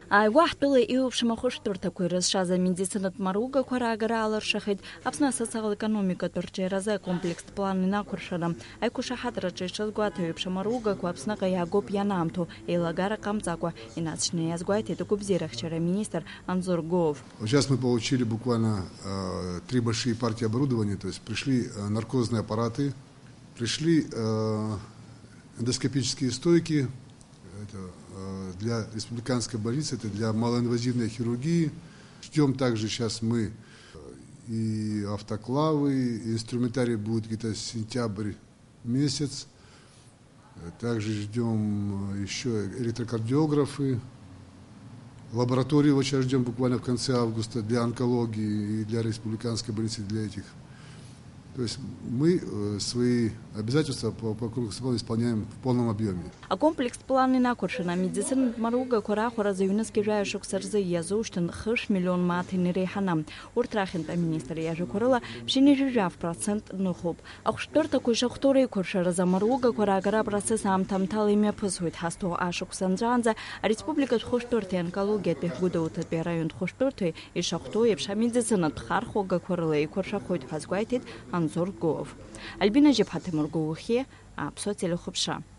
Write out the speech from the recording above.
Айгуахтылы иупшымахуш туртакуй разшаза медицинат маруга кварагара аларшахид, апсна социал-экономика турчераза комплекс планы на куршадам. Айкуша хадрачи шазгуата иупшамаруга квапсна ягоп янамту, илагара камцаква, иначне язгуайте докубзирахчера министр Анзор Гов. Сейчас мы получили буквально 3 большие партии оборудования, то есть пришли наркозные аппараты, пришли эндоскопические стойки, для республиканской больницы, это для малоинвазивной хирургии. Ждем также сейчас мы и автоклавы, и инструментарий будет где-то сентябрь месяц. Также ждем еще электрокардиографы. Лабораторию вот сейчас ждем буквально в конце августа для онкологии и для республиканской больницы, для этих. То есть мы свои обязательства по конкурсу исполняем в полном объеме. А комплекс планы на куршина медицина маруга курахура за юнески жаешок сарзы язуштен 5 миллион матин рейханам. Уртрахента министр яжи курала пшенежижав процент нухуб. А что такой шахторы куршара за маруга курагара процесс амтамтал имя пусует хасто ашок санджанза, а республика хошторты онкология пехгуда утатбе район хошторты и шахтой пша медицина тхархога курала и куршахойт фазгуайтит Анзор Гов. Альбина Жепхатемургуухе, Апсо телехопша.